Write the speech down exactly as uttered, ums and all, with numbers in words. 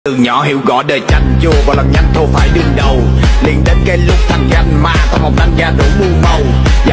Từ nhỏ hiểu gõ đời tranh chua và làm nhanh thô phải đương đầu, liền đến cái lúc thành danh ma tao một đánh ra đủ muôn màu.